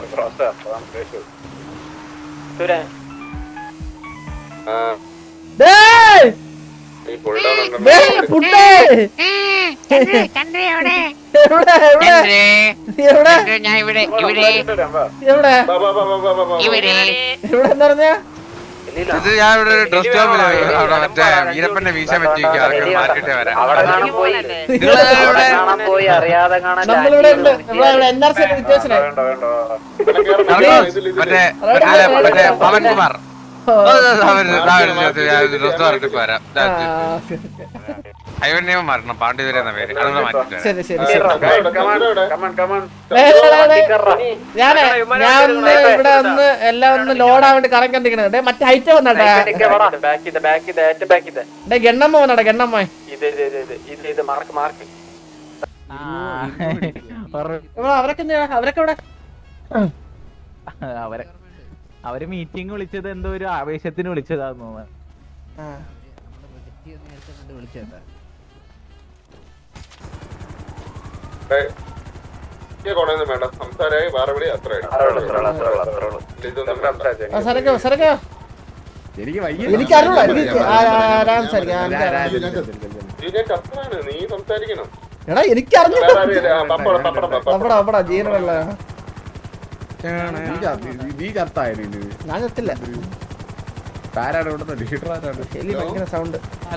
Dress ഷോപ്പില് വീരപ്പന്റെ വീശ പറ്റി market വരാം. മറ്റേ പവൻകുമാർ അയ്യോ മാറണം. പാണ്ഡിതരെ എന്ന പേര് അതൊന്ന് മാറ്റിട്ട് ഇവിടെ ഒന്ന് എല്ലാം ഒന്ന് ലോഡാൻ വേണ്ടി കറങ്ങിക്കൊണ്ടിരിക്കണേ. മറ്റേ ഹൈറ്റ് വന്നട്ടെ ഗണ്ണമ്മ വന്നട്ടെ ഗണ്ണമ്മ. അവരൊക്കെ അവരൊക്കെ ഇവിടെ അവര് മീറ്റിംഗ് വിളിച്ചത് എന്തോ ഒരു ആവേശത്തിന് വിളിച്ചതാന്ന് തോന്നുന്നു. ഞാൻ എത്തില്ല. സൗണ്ട്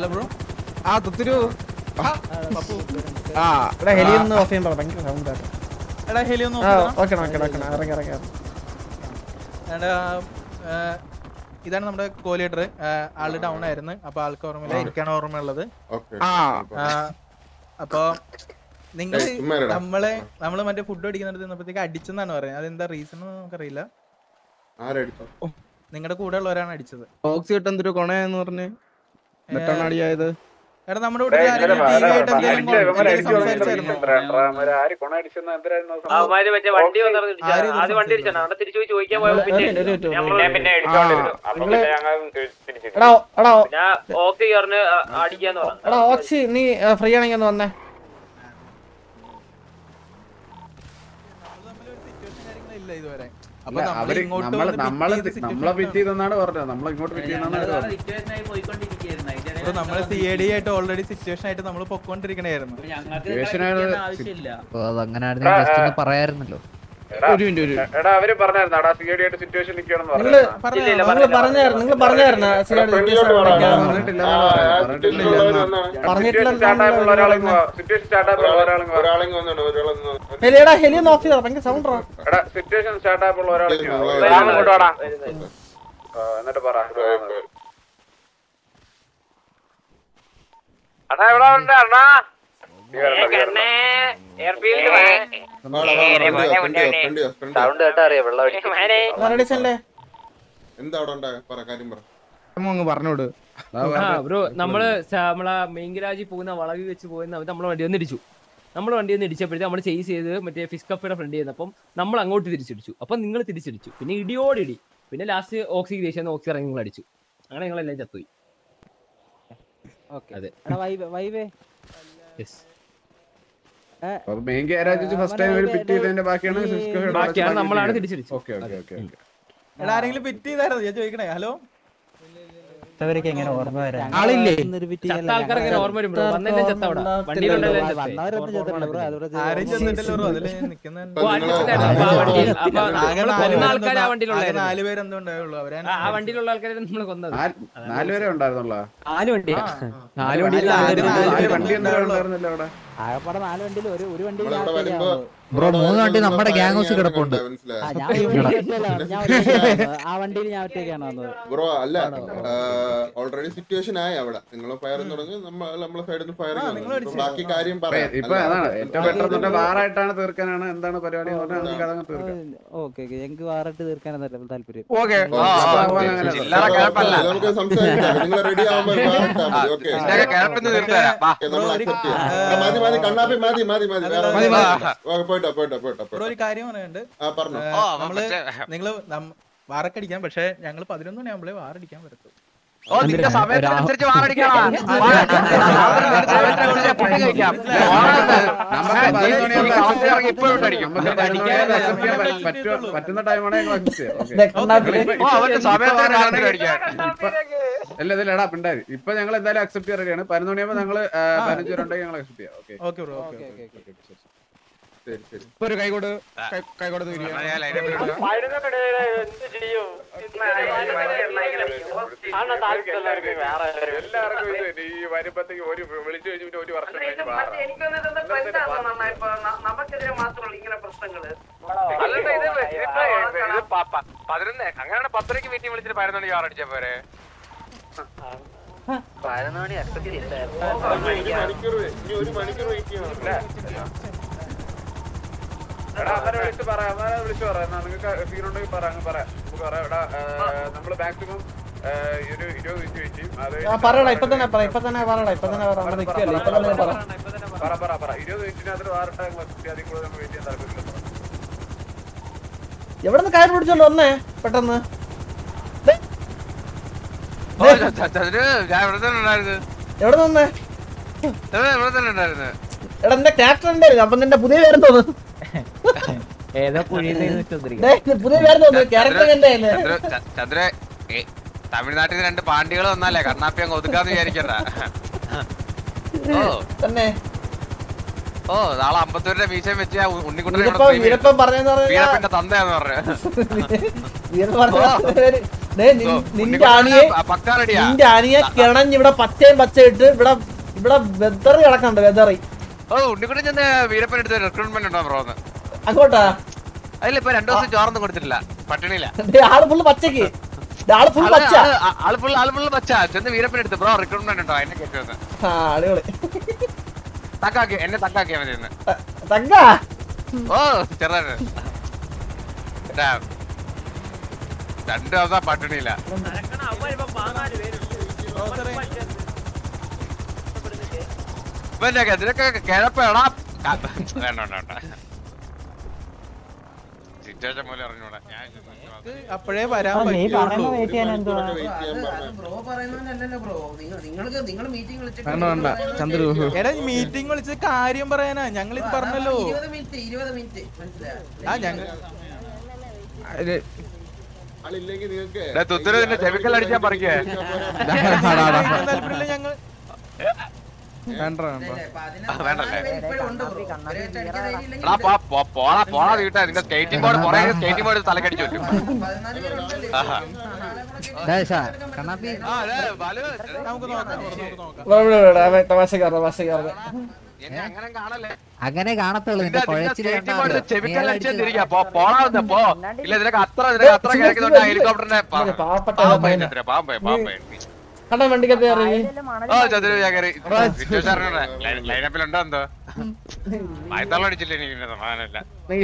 ഹെലിയൊന്ന് ഓഫ് ചെയ്യാൻ ഭയങ്കര സൗണ്ട്. ഇതാണ് നമ്മുടെ കോലീഡർ. ആള് ഡൗൺ ആയിരുന്നു. അപ്പൊ ആൾക്ക് ഓർമ്മയില്ല, എനിക്കാണ് ഓർമ്മയുള്ളത്. അപ്പൊ നിങ്ങൾ നമ്മള് മറ്റേ ഫുഡ് അടിക്കുന്നിടത്ത് നിന്നപ്പോഴത്തേക്ക് അടിച്ചെന്നാണ് പറയുന്നത്. അതെന്താ റീസൺ നമുക്കറിയില്ല. നിങ്ങളുടെ കൂടെ ഉള്ളവരാണ് അടിച്ചത്. എടാ നമ്മുടെ കൂടെ നീ ഫ്രീ ആണെങ്കിൽ ഒന്ന് വന്നേ. ഇതുവരെ നമ്മളെ പിറ്റേന്നാണ് പറഞ്ഞത്. നമ്മളിങ്ങോട്ട് നമ്മള് CID ആയിട്ട് ഓൾറെഡി സിറ്റുവേഷൻ ആയിട്ട് നമ്മള് പൊക്കോണ്ടിരിക്കണായിരുന്നു. അങ്ങനെ പറയാറുന്നല്ലോ. അവര് പറഞ്ഞായിരുന്നു എന്നിട്ട് പറ. അണ്ണാ എവിടെ ഉണ്ട് അണ്ണാ? പറഞ്ഞോട് ബ്രോ. നമ്മള് നമ്മളെ മെയിൻഗരാജിൽ പോകുന്ന വളവിൽ വെച്ച് പോകുന്ന നമ്മളെ വണ്ടി ഒന്ന് ഇടിച്ചു. നമ്മളെ വണ്ടി ഒന്ന് ഇടിച്ചപ്പോഴത്തേക്ക് നമ്മൾ ചേസ് ചെയ്ത് മറ്റേ ഫിഷ് കഫയുടെ ഫ്രണ്ട് ചെയ്യുന്നപ്പം നമ്മൾ അങ്ങോട്ട് തിരിച്ചിടിച്ചു. അപ്പം നിങ്ങൾ തിരിച്ചിടിച്ചു. പിന്നെ ഇടിയോടിടി. പിന്നെ ലാസ്റ്റ് ഓക്സി ദേശം ഓക്സി ഇറങ്ങി നിങ്ങൾ അടിച്ചു. അങ്ങനെ നിങ്ങളെല്ലാം ചത്തുപോയി. അതെ ബാക്കിയാണ് നമ്മളാണ് തിരിച്ചടിച്ചത്. ആരെങ്കിലും പിറ്റ് ചെയ്തായിരുന്നു ഞാൻ ചോദിക്കണേ. ഹലോ ആളില്ലേ? ചത്ത ആൾക്കാർ എങ്ങനെ ഓർമ്മ വരും ബ്രോ? വന്നെല്ലാം ചത്ത അവിടെ വണ്ടിയിലുണ്ടല്ലോ. ആ വണ്ടിയിലുള്ള ആൾക്കാരെ നമ്മൾ കൊന്നത്. 4 പേരെ ഉണ്ടായിരുന്നുള്ള. 4 വണ്ടി. 4 വണ്ടി ഉണ്ടായിരുന്നില്ല അവിടെ. ആകപ്പാടെ 4 വണ്ടിയിൽ ഒരു വണ്ടി ബ്രോ 3 വണ്ടി നമ്മുടെ ഗ്യാങ് ഹൗസിൽ കിടപ്പുണ്ട്. ആ വണ്ടിയിൽ ഞാൻ ഒറ്റയ്ക്കാണ് വന്നത് ബ്രോ. അല്ല ഓൾറെഡി സിറ്റുവേഷൻ ആയി അവിടെ. നിങ്ങൾ ഫയർ തുടങ്ങി, നമ്മളെ സൈഡിൽ നിന്ന് ഫയർ. ബാക്കി കാര്യം പറയാം. ഇപ്പൊ ഏറ്റവും പെട്ടെന്ന് വാറായിട്ടാണ് തീർക്കാനാണ് എന്താണ് പരിപാടി. ഓക്കെ ഞങ്ങൾക്ക് വാറായിട്ട് തീർക്കാനാണ് താല്പര്യം. നമുക്ക് സംസാരിക്കാം. നിങ്ങൾ റെഡി ആവുമ്പോൾ മതി കണ്ണാപ്പി മതി. ഒരു കാര്യം പറയാനുണ്ട്. നിങ്ങള് വാറക്കടിക്കാം. പക്ഷെ ഞങ്ങള് 11 മണിയാകുമ്പോഴേ വാറടിക്കാൻ പറ്റത്തുള്ളൂ. ഓ നിന്റെ സമയത്തിനനുസരിച്ച് വാറടിക്കണം. പറ്റുന്ന ടൈമാണ് അവന്റെ സമയത്ത് പിണ്ടായി. ഇപ്പൊ ഞങ്ങൾ എന്തായാലും അക്സെപ്റ്റ് ചെയ്യാൻ റെഡിയാണ്. 11 മണിയാകുമ്പോൾ ഞങ്ങള് 15 പേരുണ്ടെങ്കിൽ ഞങ്ങൾ അക്സെപ്റ്റ് ചെയ്യാം. ഓക്കെ ഒരു കൈകോട് വരുമ്പത്തേക്ക് ഒരു വിളിച്ചു കഴിഞ്ഞിട്ട് ഒരു വർഷം അങ്ങനെയാണ് 10 മീറ്റിംഗ് വിളിച്ചിട്ട് 11 മണിക്ക് ആറടിച്ച പോരെ. 11 മണി ഒരു മണിക്കൂർ വെയിറ്റ് ചെയ്യണം. വിളിച്ചു പറയാം. നിങ്ങൾക്ക് സീനുണ്ടെങ്കിൽ പറയാം. നമുക്ക് പറയാം. എടാ നമ്മള് മാക്സിമം ഒരു 20 മിനിറ്റ് വെയിറ്റ് ചെയ്യും. അത് പറയടാ ഇപ്പൊ തന്നെ പറ. 20 മിനിറ്റിനകത്ത് വാറട്ടാ അതിൽ കൂടുതൽ നമ്മൾ വെയിറ്റ് ചെയ്യാൻ താല്പര്യമില്ല. എവിടെന്ന് കയറി പിടിച്ചോണ്ട് വന്നേ പെട്ടെന്ന്. എവിടെ നിന്നേ? എടാ എന്റെ ക്യാരക്ടർ ഉണ്ടായിരുന്നു. അപ്പൊ നിന്റെ പുതിയ പേര് തോന്നുന്നു. ഏതോ പുതിയ പേര് തോന്നുന്നു. ക്യാരക്ടർ എന്തായാലും ചന്ദ്ര തമിഴ്നാട്ടിൽ 2 പാണ്ടികൾ വന്നാലേ കണ്ണാപ്പി അങ്ങ് ഒതുക്കാന്ന് വിചാരിക്കണ്ട. തന്നെ ഓ നാളെ 50 മീശം വെച്ച് ഉണ്ണിക്കുട്ടനെ തന്തയാന്ന് പറഞ്ഞു. നിന്റെ ആനിയെ കിണഞ്ഞ് ഇവിടെ പച്ചയും പച്ചയിട്ട് ഇവിടെ വെതറി കിടക്കണ്ട്. വെതറി ഓ ഉണ്ണിക്കുട്ടൻ ചെന്ന് വീരപ്പൻ എടുത്ത് റിക്രൂട്ട്മെന്റ് ഉണ്ടോ ബ്രോന്ന് അങ്ങോട്ടാ? അതിലിപ്പോ 2 ദിവസം ചോറൊന്നും കൊടുത്തിട്ടില്ല. പട്ടിണിയില്ല. ആള് ഫുള്ള് പച്ചക്ക്. ആള് ഫുള്ള് പച്ച ചെന്ന് വീരപ്പൻ എടുത്ത് ബ്രോ റിക്രൂട്ട്മെന്റ് ഉണ്ടോ എന്നെ കേട്ടുവന്ന് തക്കാക്കി എന്നെ തക്കാക്കിയാ മതി. ഓ ചെറുതായിട്ട് 2 ദിവസം പട്ടിണിയില്ല. ഇതിനൊക്കെ കിഴപ്പേടാ. വേണ്ട സിറ്റുവേഷൻ പോലെ അറിഞ്ഞൂടാ. അപ്പോഴേ വരാൻ പറ്റുള്ളൂ. എടാ മീറ്റിംഗ് വിളിച്ച് കാര്യം പറയാനാ. ഞങ്ങൾ ഇത് പറഞ്ഞല്ലോ. തുത്തരത്തിന്റെ ചെവിക്കൽ അടിച്ചാ പറിക്കേ. താല്പര്യമില്ല ഞങ്ങൾ. പോണാ വീട്ടാ നിന്റെ സ്കേറ്റിംഗ് ബോർഡ് സ്കേറ്റിംഗ് ബോർഡ് തലക്കടിച്ചു വെക്കും. അങ്ങനെ കാണത്തുള്ളൂ. ഹെലികോപ്റ്ററിന്റെ കണ്ട വണ്ടിക്കകത്ത് ലൈനപ്പിലുണ്ടോ എന്തോ വായത്താളം അടിച്ചില്ല. എനിക്ക് സമാധാനമില്ല.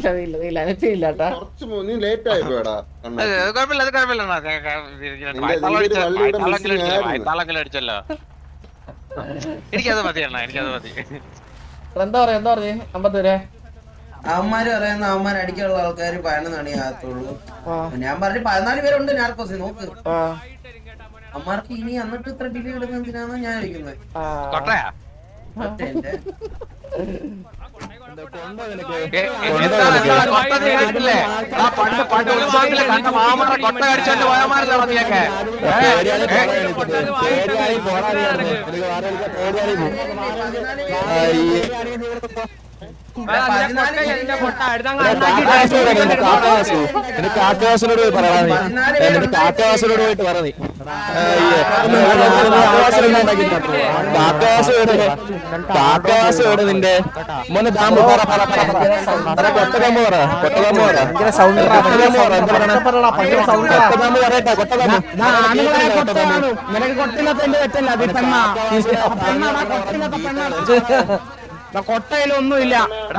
കുഴപ്പമില്ല. അത് കുഴപ്പമില്ല. വായത്താളെങ്കിലും അടിച്ചല്ലോ. എനിക്കത് മതി. എനിക്കത് മതി. എന്താ പറഞ്ഞു 50 പേരെ അവന്മാര് പറയുന്ന അവന്മാർ അടിക്കാനുള്ള ആൾക്കാർ 11 മണിയാകത്തുള്ളൂ. ഞാൻ പറഞ്ഞു 14 പേരുണ്ട്. നാർക്കോസ് നോക്ക്. അമ്മമാർക്ക് ഇനി എന്നിട്ട് ഇത്ര ഡിലേ ഇടുന്ന എന്തിനാണ് ഞാൻ ചോദിക്കുന്നത്. കാക്കവാസിനോട് പോയിട്ട് പറഞ്ഞു. കാക്കവാസ് എവിടെ നിന്റെ മോനെ ദാമ്പ് കൊട്ടതാമ്പ് പറയട്ടെ. കൊട്ടയിലൊന്നുമില്ല.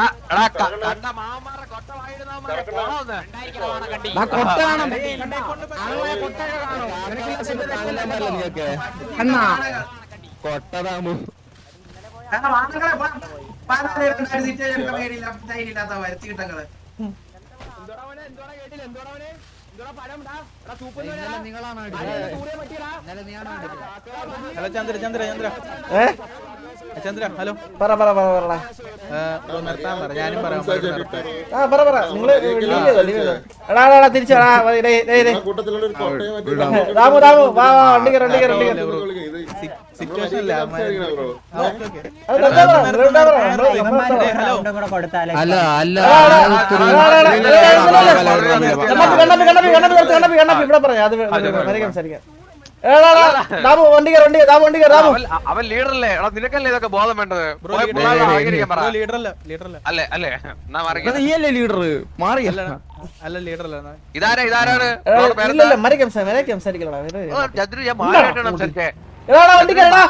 കൊട്ടതാമ്പു ഹലോ ചന്ദ്ര ചന്ദ്ര ചന്ദ്ര ചന്ദ്ര ഹലോ പറ പറ പറ പറ നിർത്താൻ പറ ഞാനും പറയാം ആ പറ പറ നിങ്ങള് എടാ എടാ തിരിച്ചടാ രാമു രാമു വാ വാ വണ്ടി കയറി വണ്ടി കയറി വണ്ടി കയറി സിറ്റുവേഷൻ ഇല്ല അല്ല അല്ല ഇവിടെ പറയാം അത് സംസാരിക്കാം ദാമു വണ്ടി കയറി വണ്ടി ദാമു വണ്ടി കയറി ദാമു അവൻ ലീഡറല്ലേ എടാ നിനക്കല്ലേ ഇതൊക്കെ ബോധം വേണ്ടത് അല്ലേ അല്ലേ എന്നാ മാറി നീയല്ലേ ലീഡർ മാറി അല്ല ലീഡർ അല്ല ഇതാരാ ഇതാരാണ് ഇല്ല മരയ്ക്ക് സംസാരിക്കലടാ ചന്ദ്രു ഞാൻ മാറിയിട്ടാണ് സംസാരിച്ചേ വണ്ടി കയറിടാ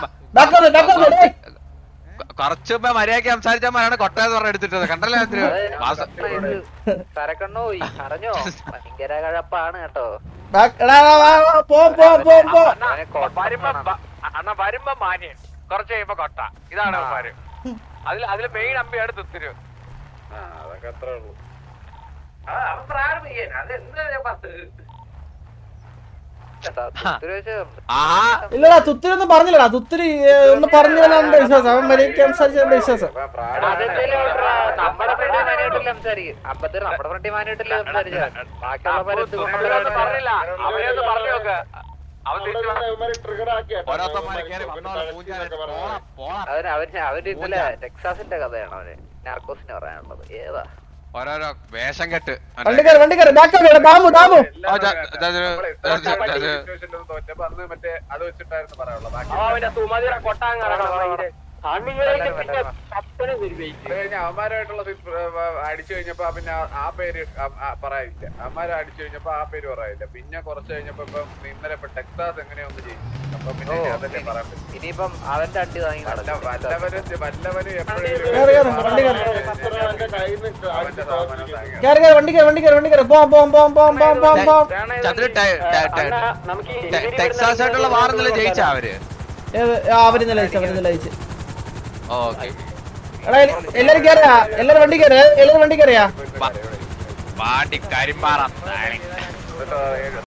കുറച്ച് മര്യാദക്ക് സംസാരിച്ചമാരാണ് കൊട്ടായെന്ന് പറഞ്ഞ എടുത്തിട്ടത് കണ്ടല്ലേ സരക്കണ്ണോ അറിഞ്ഞോ ഭയങ്കര കഴപ്പാണ് കേട്ടോ അണ്ണ വരുമ്പോ മാന്യൻ കുറച്ച് കഴിയുമ്പോ കൊട്ട ഇതാണ് അവന്മാര് അതില് മെയിൻ അമ്പിയാണ് തുത്തിരു അതൊക്കെ അത്രേ ഉള്ളൂ ഇല്ലടാ തുത്തിരി ഒന്നും പറഞ്ഞില്ലടാ തുത്തിരി ഒന്ന് പറഞ്ഞു എന്റെ വിശ്വാസം അവൻ മര്യാദക്ക് സംസാരിച്ച എന്റെ വിശ്വാസം നമ്മുടെ ഫ്രണ്ടി മാനായിട്ടില്ല സംസാരിക്കും അമ്പത്തി നമ്മുടെ ഫ്രണ്ടി മാനായിട്ടില്ല സംസാരിച്ച ബാക്കിയുള്ള പറഞ്ഞില്ല അവരെയൊന്ന് പറഞ്ഞു നോക്ക് അവര് ഇന്നലെ ടെക്സാസിന്റെ കഥയാണ് അവന് നാർക്കോസിന് പറയാനുള്ളത് ഏതാ ഓരോരോ വേഷം കെട്ട് വണ്ടി കയറി വണ്ടി കയറി ദാമു ദാമു തോറ്റപ്പോ അന്ന് മറ്റേ അത് വെച്ചിട്ടായിരുന്നു പറയാനുള്ളത് അവന്മാരായിട്ടുള്ള അടിച്ചു കഴിഞ്ഞപ്പോ പിന്നെ ആ പേര് പറയില്ല അവന്മാരെ അടിച്ചു കഴിഞ്ഞപ്പോ ആ പേര് പറയില്ല പിന്നെ കുറച്ച് കഴിഞ്ഞപ്പോ ഇപ്പൊ ഇന്നലെ ഇപ്പൊ ടെക്സാസ് എങ്ങനെയൊന്ന് ചെയ്യും അപ്പൊ പിന്നെ അതല്ലേ പറയാൻ പറ്റും ഇനിയിപ്പം അവന്റെ അടി വാങ്ങി വല്ലവര് ടെക്സാസ് ആയിട്ടുള്ള വാറെന്നല്ലേ ജയിച്ച അവര് അവരിന്നലെ അയച്ചു എല്ലാരും കയറിയാ എല്ലാരും വണ്ടി കയറിയാ എല്ലാരും വണ്ടി കയറിയാ വാടി കരിമ്പാറ